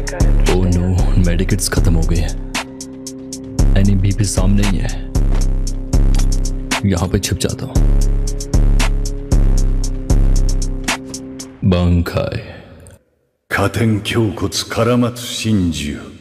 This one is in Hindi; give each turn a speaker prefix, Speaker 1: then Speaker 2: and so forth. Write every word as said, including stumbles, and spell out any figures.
Speaker 1: ओह नो, मेडिकेट्स खत्म हो गए हैं। एनी बीपी सामने ही है, यहाँ पे छिप जाता हूँ।挽回。
Speaker 2: 下天胸骨絡まつ真珠